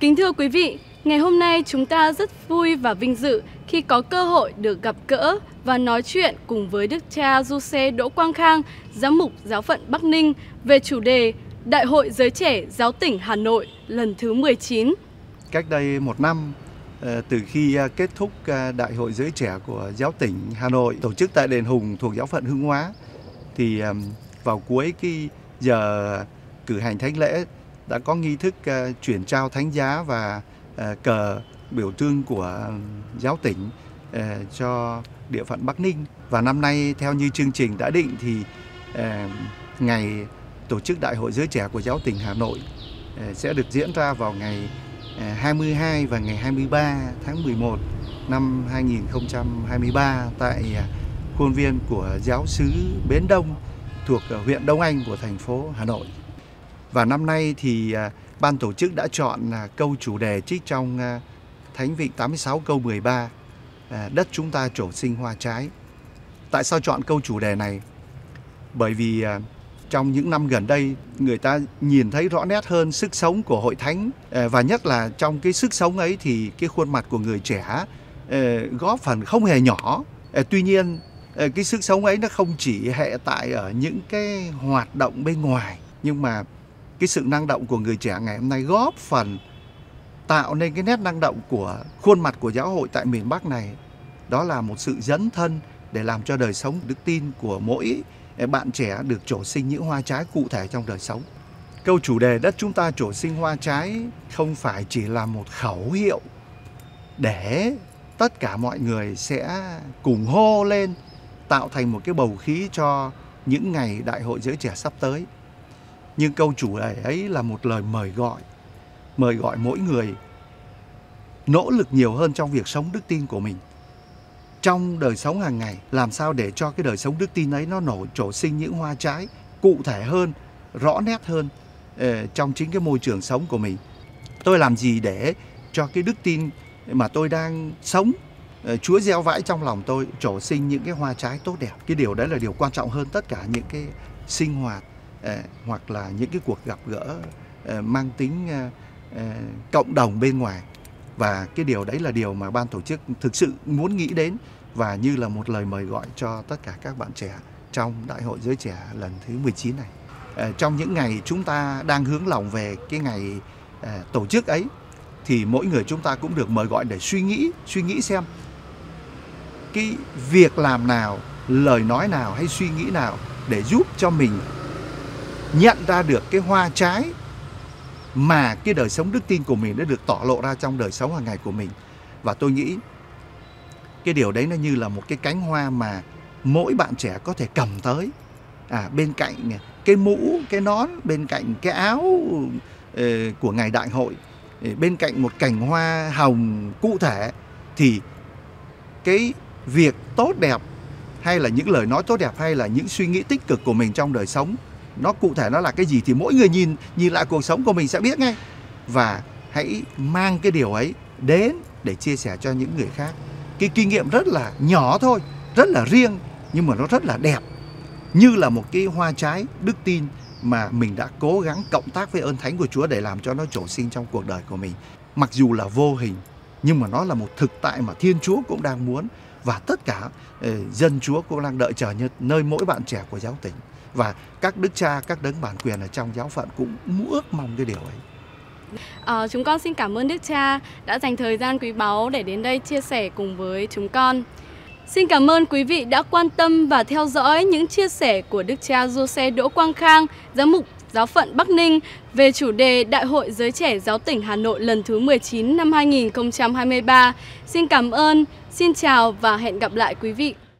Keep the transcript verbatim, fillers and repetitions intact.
Kính thưa quý vị, ngày hôm nay chúng ta rất vui và vinh dự khi có cơ hội được gặp gỡ và nói chuyện cùng với Đức cha Giuse Đỗ Quang Khang, Giám mục Giáo phận Bắc Ninh về chủ đề Đại hội Giới Trẻ Giáo tỉnh Hà Nội lần thứ mười chín. Cách đây một năm, từ khi kết thúc Đại hội Giới Trẻ của Giáo tỉnh Hà Nội tổ chức tại Đền Hùng thuộc Giáo phận Hưng Hóa, thì vào cuối cái giờ cử hành thánh lễ đã có nghi thức chuyển trao thánh giá và cờ biểu trưng của giáo tỉnh cho địa phận Bắc Ninh. Và năm nay theo như chương trình đã định thì ngày tổ chức Đại hội Giới Trẻ của Giáo tỉnh Hà Nội sẽ được diễn ra vào ngày hai mươi hai và ngày hai mươi ba tháng mười một năm hai nghìn không trăm hai mươi ba tại khuôn viên của Giáo xứ Bến Đông thuộc huyện Đông Anh của thành phố Hà Nội. Và năm nay thì ban tổ chức đã chọn câu chủ đề trích trong Thánh Vịnh tám mươi sáu câu mười ba, đất chúng ta trổ sinh hoa trái. Tại sao chọn câu chủ đề này? Bởi vì trong những năm gần đây người ta nhìn thấy rõ nét hơn sức sống của hội thánh, và nhất là trong cái sức sống ấy thì cái khuôn mặt của người trẻ góp phần không hề nhỏ. Tuy nhiên cái sức sống ấy nó không chỉ hệ tại ở những cái hoạt động bên ngoài, nhưng mà cái sự năng động của người trẻ ngày hôm nay góp phần tạo nên cái nét năng động của khuôn mặt của giáo hội tại miền Bắc này. Đó là một sự dấn thân để làm cho đời sống đức tin của mỗi bạn trẻ được trổ sinh những hoa trái cụ thể trong đời sống. Câu chủ đề đất chúng ta trổ sinh hoa trái không phải chỉ là một khẩu hiệu để tất cả mọi người sẽ cùng hô lên tạo thành một cái bầu khí cho những ngày Đại hội Giới Trẻ sắp tới. Nhưng câu chủ đề ấy là một lời mời gọi, mời gọi mỗi người nỗ lực nhiều hơn trong việc sống đức tin của mình. Trong đời sống hàng ngày, làm sao để cho cái đời sống đức tin ấy nó nổ trổ sinh những hoa trái cụ thể hơn, rõ nét hơn trong chính cái môi trường sống của mình. Tôi làm gì để cho cái đức tin mà tôi đang sống, Chúa gieo vãi trong lòng tôi trổ sinh những cái hoa trái tốt đẹp. Cái điều đấy là điều quan trọng hơn tất cả những cái sinh hoạt hoặc là những cái cuộc gặp gỡ mang tính cộng đồng bên ngoài. Và cái điều đấy là điều mà ban tổ chức thực sự muốn nghĩ đến và như là một lời mời gọi cho tất cả các bạn trẻ trong Đại hội Giới Trẻ lần thứ mười chín này. Trong những ngày chúng ta đang hướng lòng về cái ngày tổ chức ấy thì mỗi người chúng ta cũng được mời gọi để suy nghĩ, suy nghĩ xem cái việc làm nào, lời nói nào hay suy nghĩ nào để giúp cho mình nhận ra được cái hoa trái mà cái đời sống đức tin của mình đã được tỏ lộ ra trong đời sống hàng ngày của mình. Và tôi nghĩ cái điều đấy nó như là một cái cánh hoa mà mỗi bạn trẻ có thể cầm tới, à, bên cạnh cái mũ, cái nón, bên cạnh cái áo uh, của ngày đại hội, bên cạnh một cành hoa hồng cụ thể, thì cái việc tốt đẹp hay là những lời nói tốt đẹp hay là những suy nghĩ tích cực của mình trong đời sống nó cụ thể nó là cái gì thì mỗi người nhìn nhìn lại cuộc sống của mình sẽ biết ngay. Và hãy mang cái điều ấy đến để chia sẻ cho những người khác. Cái kinh nghiệm rất là nhỏ thôi, rất là riêng, nhưng mà nó rất là đẹp, như là một cái hoa trái đức tin mà mình đã cố gắng cộng tác với ơn thánh của Chúa để làm cho nó trổ sinh trong cuộc đời của mình. Mặc dù là vô hình, nhưng mà nó là một thực tại mà Thiên Chúa cũng đang muốn, và tất cả uh, dân Chúa cũng đang đợi chờ nơi mỗi bạn trẻ của giáo tỉnh. Và các đức cha, các đấng bản quyền ở trong giáo phận cũng ước mong cái điều ấy. À, chúng con xin cảm ơn Đức Cha đã dành thời gian quý báu để đến đây chia sẻ cùng với chúng con. Xin cảm ơn quý vị đã quan tâm và theo dõi những chia sẻ của Đức cha Giuse Đỗ Quang Khang, Giám mục Giáo phận Bắc Ninh về chủ đề Đại hội Giới Trẻ Giáo tỉnh Hà Nội lần thứ mười chín năm hai nghìn không trăm hai mươi ba. Xin cảm ơn, xin chào và hẹn gặp lại quý vị.